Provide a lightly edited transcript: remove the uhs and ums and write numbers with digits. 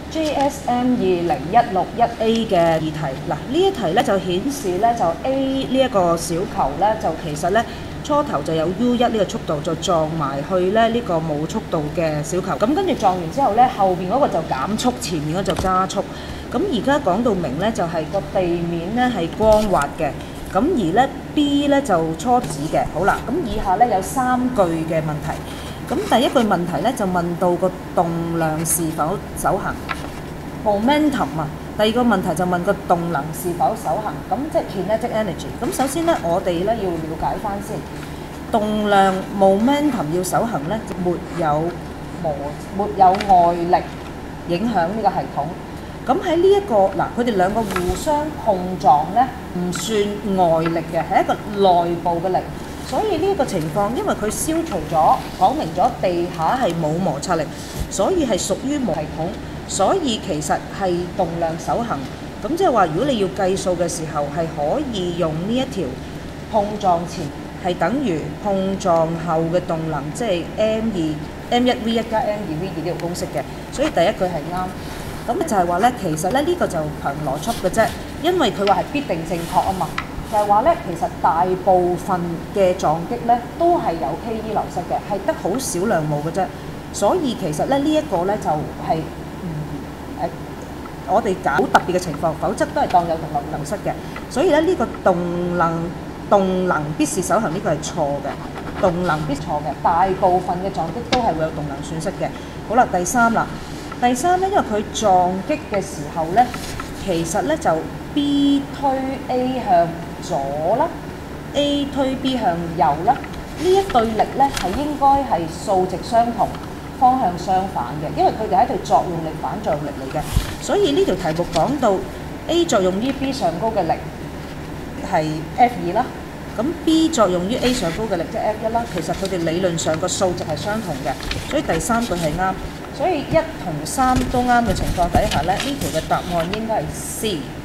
JSM 20161A 嘅議題。嗱，呢一題咧就顯示咧就 A 呢一個小球咧就其實咧初頭就有 U1 呢個速度，就撞埋去咧呢個冇速度嘅小球。咁跟住撞完之後咧，後邊嗰個就減速，前面嗰就加速。咁而家講到明咧，就係個地面咧係光滑嘅。咁而咧 B 咧就初指嘅。好啦，咁以下咧有3句嘅問題。咁第一句問題咧就問到個動量是否守恒 momentum 啊。第二個問題就問個動能是否守恒，咁即係 kinetic energy。咁首先咧，我哋咧要了解翻先，動量 momentum 要守恒咧，沒有外力影響呢個系統。咁喺呢一個嗱，佢哋兩個互相碰撞咧，唔算外力嘅，係一個內部嘅力。所以呢一個情況，因為佢消除咗講明咗地下係冇摩擦力，所以係屬於無系統，所以其實係動量守恒。咁即係話，如果你要計數嘅時候，係可以用呢一條碰撞前係等於碰撞後嘅動能，即係 M1V1 加 M2V2 呢個公式嘅。所以第一句係啱。咁就係話咧，其實咧呢個就憑邏輯嘅啫，因為佢話係必定正確啊嘛。就係話咧，其實大部分嘅撞擊咧都係有 KE 流失嘅，係得好少量冇嘅啫。所以其實咧呢一個咧就係我哋搞特別嘅情況，否則都係當有動能流失嘅。所以咧呢個動能必是守恒呢個係錯嘅，動能必錯嘅。大部分嘅撞擊都係會有動能損失嘅。好啦，第三啦，第三咧，因為佢撞擊嘅時候咧，其實咧就 B 推 A 向左啦 ，A 推 B 向右啦。呢一對力咧係應該係數值相同，方向相反嘅，因為佢哋係一對作用力反作用力嚟嘅。所以呢條題目講到 A 作用於 B 上高嘅力係 F2啦，咁 B 作用於 A 上高嘅力即係 F1啦。其實佢哋理論上個數值係相同嘅，所以第三句係啱。所以1同3都啱嘅情況底下咧，呢條嘅答案應該係 C。